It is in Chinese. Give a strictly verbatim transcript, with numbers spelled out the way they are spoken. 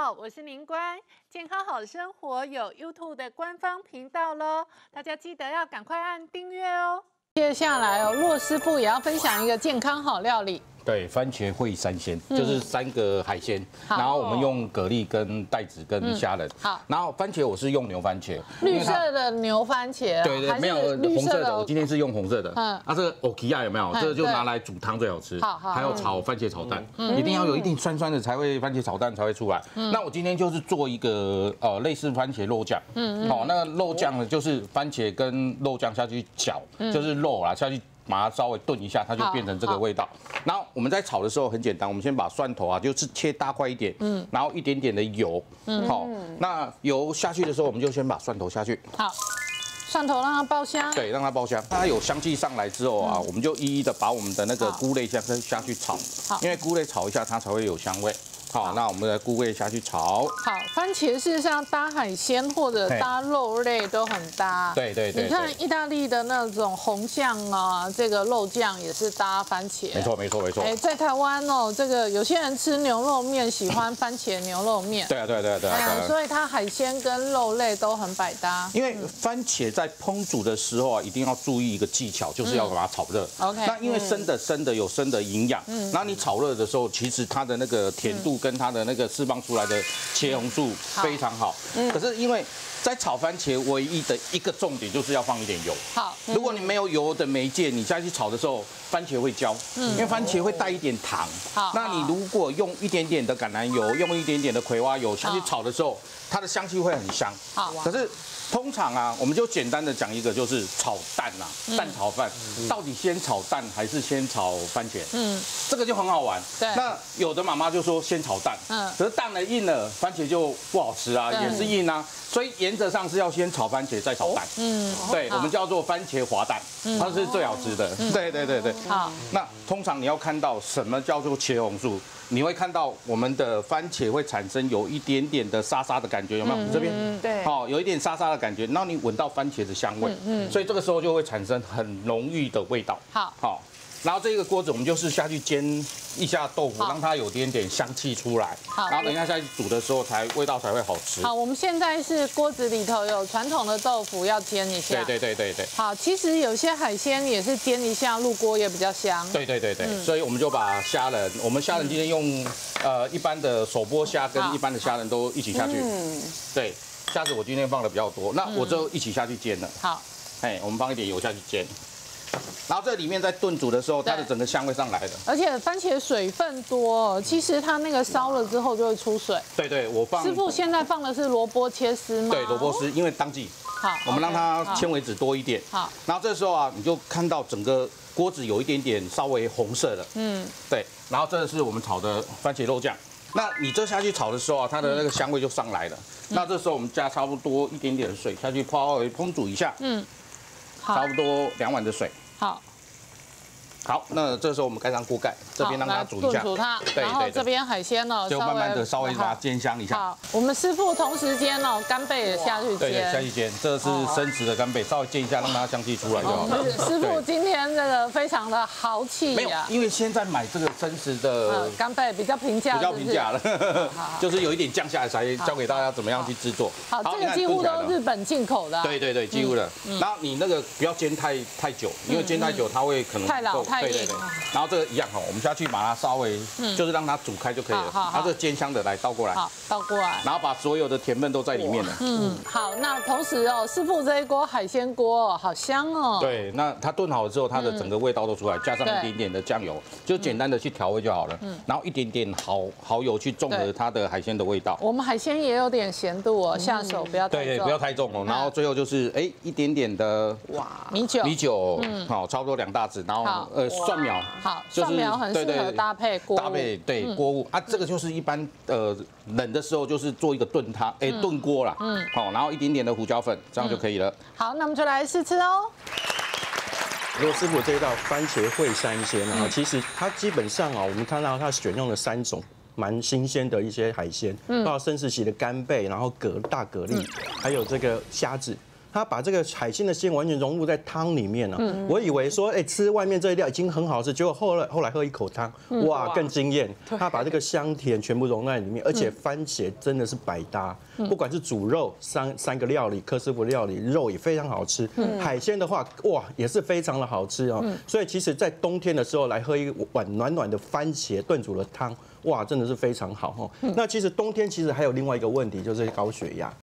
好，我是宁官，健康好生活有 YouTube 的官方频道喽，大家记得要赶快按订阅哦。接下来哦，骆师傅也要分享一个健康好料理。 对，番茄烩三鲜、嗯、就是三个海鲜，然后我们用蛤蜊、跟带子、跟虾仁。好，然后番茄我是用牛番茄， 绿色的牛番茄。 对对，没有红色的，我今天是用红色的。嗯，啊，这个 O K 亚有没有？这个就拿来煮汤最好吃。好，还有炒番茄炒蛋，一定要有一定酸酸的才会番茄炒蛋才会出来。那我今天就是做一个呃类似番茄肉酱。嗯嗯。好，那个肉酱呢，就是番茄跟肉酱下去搅，就是肉啦下去。 把它稍微炖一下，它就变成这个味道。然后我们在炒的时候很简单，我们先把蒜头啊，就是切大块一点，嗯，然后一点点的油，嗯，好，那油下去的时候，我们就先把蒜头下去， 好，蒜头让它爆香， 对，让它爆香。它有香气上来之后啊，我们就一一的把我们的那个菇类下下去炒，好，因为菇类炒一下它才会有香味。 好，那我们的菇类下去炒。好， 番茄事实上搭海鲜或者搭肉类都很搭。 对对对。 你看意大利的那种红酱啊，这个肉酱也是搭番茄。 没错没错没错。 哎，在台湾哦，这个有些人吃牛肉面喜欢番茄牛肉面。 对啊对啊对啊对啊。 所以它海鲜跟肉类都很百搭。 因为番茄在烹煮的时候啊，一定要注意一个技巧，就是要把它炒热。 OK。 那因为生的生的有生的营养，嗯，然后你炒热的时候，其实它的那个甜度。 跟它的那个释放出来的茄红素非常好，嗯，可是因为在炒番茄唯一的一个重点就是要放一点油。好，如果你没有油的媒介，你下去炒的时候，番茄会焦，嗯，因为番茄会带一点糖。好，那你如果用一点点的橄榄油，用一点点的葵花油下去炒的时候，它的香气会很香。好，可是。 通常啊，我们就简单的讲一个，就是炒蛋啊，蛋炒饭，到底先炒蛋还是先炒番茄？嗯，这个就很好玩。对，那有的妈妈就说先炒蛋，嗯，可是蛋呢硬了，番茄就不好吃啊，也是硬啊，所以原则上是要先炒番茄再炒蛋。嗯，对，我们叫做番茄滑蛋，它是最好吃的。对对对对。好，那通常你要看到什么叫做茄红素？ 你会看到我们的番茄会产生有一点点的沙沙的感觉，有没有？这边对，好，有一点沙沙的感觉，然后你闻到番茄的香味，嗯，所以这个时候就会产生很浓郁的味道。好，好，然后这个锅子我们就是下去煎一下豆腐，让它有点点香气出来。好，然后等一下下去煮的时候才味道才会好吃。 好，我们现在是锅子里头有传统的豆腐要煎一下。 对对对对对。 好，其实有些海鲜也是煎一下入锅也比较香。 对对对对，所以我们就把虾仁，我们虾仁今天用。 呃，一般的手剥虾跟一般的虾仁都一起下去。嗯，对，虾子我今天放的比较多，那我就一起下去煎了。好，哎，我们放一点油下去煎，然后这里面在炖煮的时候，它的整个香味上来了。 而且番茄水分多，其实它那个烧了之后就会出水。 对对，我放。 师傅现在放的是萝卜切丝吗？ 对，萝卜丝，因为当季。好，我们让它纤维质多一点。好，然后这时候啊，你就看到整个。 锅子有一点点稍微红色的，嗯，对，然后这是我们炒的番茄肉酱。那你这下去炒的时候啊，它的那个香味就上来了。嗯、那这时候我们加差不多一点点的水下去，稍微烹煮一下，嗯，差不多两碗的水。好。 好，那这时候我们盖上锅盖，这边让它煮一下， 煮它，然后这边海鲜哦， 就慢慢的稍微把它煎香一下。 好，我们师傅同时间哦，干贝也下去煎， 对，下去煎，这是生食的干贝，稍微煎一下，让它香气出来就好了。 师傅今天这个非常的豪气没有，因为现在买这个生食的干贝比较平价， 比较平价了，就是有一点降下来才教给大家怎么样去制作。 好，这个几乎都日本进口的。 对对对，几乎的。然后你那个不要煎太太久，因为煎太久它会可能太老太硬。 然后这个一样哈，我们下去把它稍微，就是让它煮开就可以了。然后这个煎香的来倒过来， 好，倒过来， 然后把所有的甜分都在里面了。 嗯，好，那同时哦，师傅这一锅海鲜锅好香哦。 对，那它炖好了之后，它的整个味道都出来，加上一点点的酱油，就简单的去调味就好了。嗯，然后一点点蚝蚝油去中和它的海鲜的味道。 我们海鲜也有点咸度哦，下手不要太重。 对对，不要太重哦。然后最后就是哎一点点的哇米酒， 米酒，好，差不多两大匙，然后呃蒜苗， 好，蒜苗。 很适合搭配锅搭配对锅物啊，这个就是一般呃冷的时候就是做一个炖汤，哎炖锅啦，嗯，好，然后一点点的胡椒粉，这样就可以了。 好，那我们就来试吃哦。 罗师傅这一道番茄烩三鲜啊，其实它基本上啊，我们看到它选用了三种蛮新鲜的一些海鲜，包括盛世奇的干贝，然后蛤大蛤蜊，还有这个虾子。 它把这个海鲜的鲜完全融入在汤里面了。我以为说，哎，吃外面这一料已经很好吃，结果后来后来喝一口汤，哇，更惊艳。它把这个香甜全部融在里面，而且番茄真的是百搭，不管是煮肉三三个料理，柯师傅料理肉也非常好吃，海鲜的话，哇，也是非常的好吃哦。所以其实，在冬天的时候来喝一碗暖暖的番茄炖煮的汤，哇，真的是非常好哦。那其实冬天其实还有另外一个问题，就是高血压。